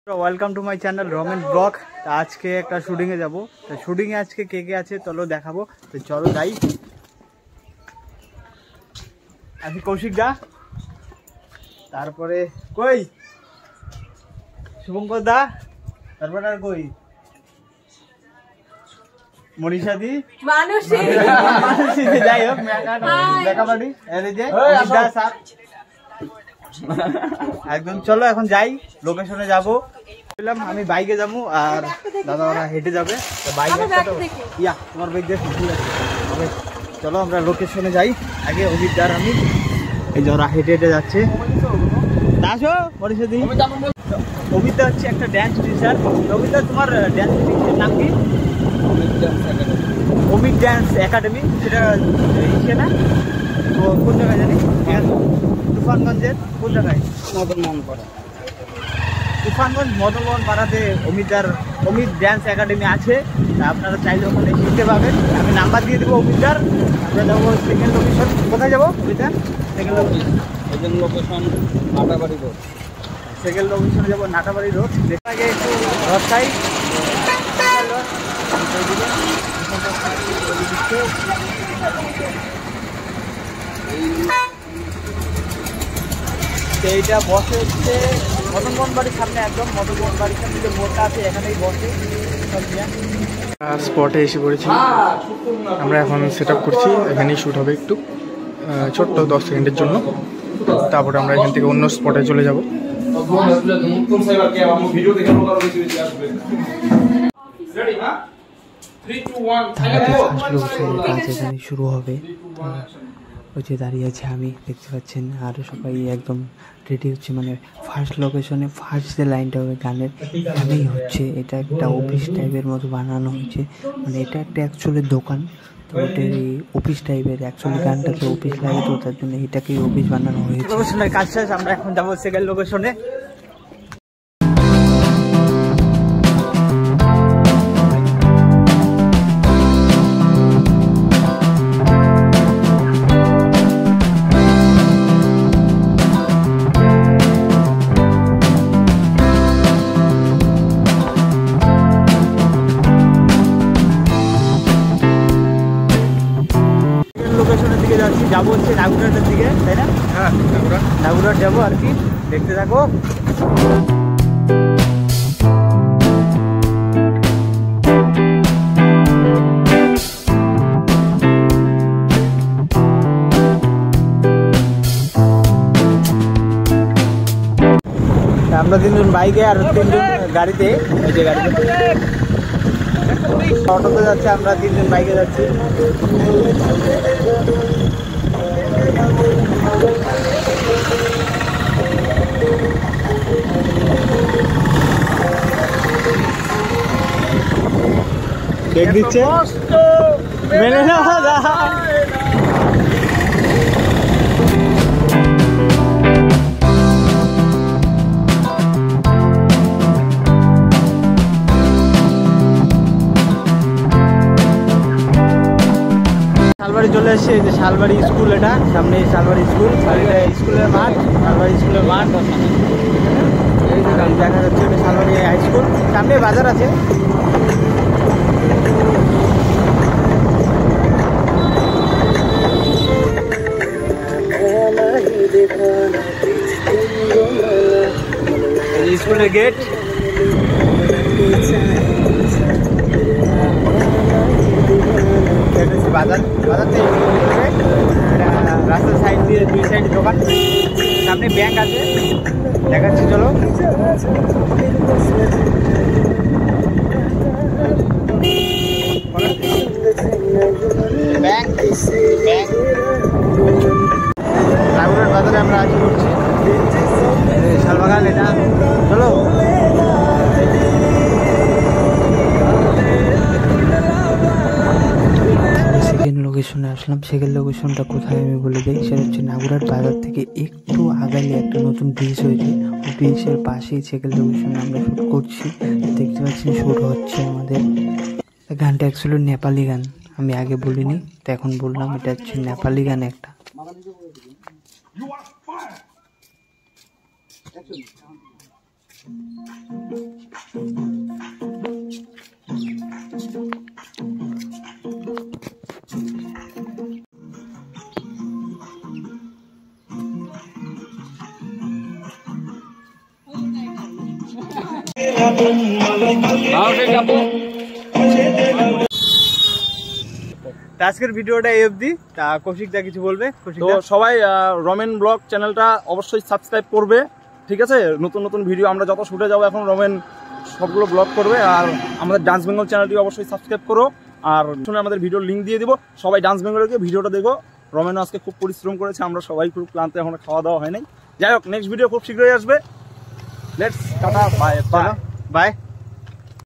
Welcome to my channel Ramen blog. আজকে একটা শুটিংয়ে যাবো, তো শুটিংয়ে আজকে কে কে আছে চলো দেখাবো। তো চলো যাই। আজকে কৌশিক দা, তারপরে কই শুভঙ্কর দা, তারপরে আর কই মনীষা দি, যাই হোক দেখাবাড়ি একদম। চলো এখন যাই, লোকেশনে যাবো। আমি বাইকে যাবো আর দাদা ওরা হেঁটে যাবে। ইয়া তোমার বাইক দিয়ে চলো আমরা লোকেশনে যাই। আগে অমিতদার আমি, এই যে ওরা হেঁটে হেঁটে যাচ্ছে। আসো মনীষা দি। অমিতদা হচ্ছে একটা ড্যান্স টিচার। অমিতদা তোমার ড্যান্স টিচার নাম কি? অমিত ড্যান্স একাডেমি, সেটা ইসে না তো কোন জায়গায় জানি? তুফানগঞ্জের কোন জায়গায়? মদনমোহন পাড়া। তুফানগঞ্জ মদনমোহন পাড়াতে অমিত ড্যান্স একাডেমি আছে। আপনারা চাইলে ওখানে শিখতে পাবেন। আমি নাম্বার দিয়ে দেবো অমিতদার। আমরা যাবো সেকেন্ড লোকেশন। কোথায় যাবো অমিতদার? Second location Natabari road. Second লোকেশনে যাবো নাটাবাড়ি রোড। আগে একটু রথ খাই। এইটা বসে হচ্ছে মদনমোহন বাড়ির সামনে, একদম মদনমোহন বাড়ির সামনে যে মোড়টা আছে এখানেই বসে। স্পটে এসে পড়েছি আমরা, এখন সেট আপ করছি। এখানেই শ্যুট হবে একটু ছোট্ট 10 সেকেন্ডের জন্য। তারপরে আমরা এখান থেকে অন্য স্পটে চলে যাব। কাজ এখানে শুরু হবে। ওই যে দাঁড়িয়ে আছে আমি, দেখতে পাচ্ছেন, আর সবাই একদম রেডি হচ্ছে। মানে ফার্স্ট লোকেশনে ফার্স্ট যে লাইনটা হবে গানের, এখানেই হচ্ছে। এটা একটা অফিস টাইপের মতো বানানো হয়েছে। মানে এটা একটা অ্যাকচুয়ালি দোকান, তো ওটা এই অফিস টাইপের। অ্যাকচুয়ালি গানটাকে অফিস লাগে, তো তার জন্য এটাকেই অফিস বানানো হয়েছে। লোকেশনের কাজ শেষ, আমরা এখন যাবো সেকেন্ড লোকেশনে। লোকেশনের দিকে যাচ্ছি, যাবো হচ্ছে নাগুরাটের দিকে, তাই না? হ্যাঁ, নাগুরাট যাবো আর কি। দেখতে থাকো। আমরা 3 জন বাইকে আর 3 জন গাড়িতে। এই যে গাড়িতে অটোতে যাচ্ছে, আমরা 3 জন বাইকে যাচ্ছি। দেখ দিচ্ছে মেনে না শালবাড়ি চলে এসেছে। এই যে শালবাড়ি স্কুল, এটা সামনে শালবাড়ি স্কুল, স্কুলের মাঠ, শালবাড়ি স্কুলের মাঠ দেখা যাচ্ছে। শালবাড়ি হাই স্কুল, সামনে বাজার আছে। স্কুলের গেট। বাজার থেকে রাস্তার সাইড দিয়ে 2 সাইডে দোকান, সামনে ব্যাংক আছে, দেখাচ্ছি চলো। ব্যাংক নাগুরাট বাজারে আমরা আছি, করছি শালবাগান। এটা চলো। লোকেশনে আসলাম। সেকেন্ড লোকেশনটা কোথায় আমি বলে দিই, সেটা হচ্ছে নাগুরাট বাজার থেকে একটু আগালে একটা নতুন ব্রিজ হয়েছে, ওই ব্রিজের পাশেই সেকেন্ড লোকেশনে আমরা শ্যুট করছি। দেখতে পাচ্ছেন শ্যুট হচ্ছে আমাদের। গানটা অ্যাকচুয়ালি নেপালি গান, আমি আগে বলিনি, তো এখন বললাম। এটা হচ্ছে নেপালি গান একটা। আজকের ভিডিওটা এই অবধি। তা কৌশিকদা কিছু বলবে? তো সবাই রমেন ব্লগ চ্যানেলটা অবশ্যই সাবস্ক্রাইব করবে, ঠিক আছে? নতুন নতুন ভিডিও আমরা যত শুটে যাবো এখন রমেন সবগুলো ব্লগ করবে। আর আমাদের ডান্স বেঙ্গল চ্যানেলটি অবশ্যই সাবস্ক্রাইব করো। আর শুনে আমাদের ভিডিও লিঙ্ক দিয়ে দিব, সবাই ডান্স বেঙ্গলে গিয়ে ভিডিওটা দেখো। রমেনও আজকে খুব পরিশ্রম করেছে, আমরা সবাই খুব ক্লান্ত, এখন খাওয়া দাওয়া হয় নাই। যাই হোক, নেক্সট ভিডিও খুব শীঘ্রই আসবে। Let's tata, bye by.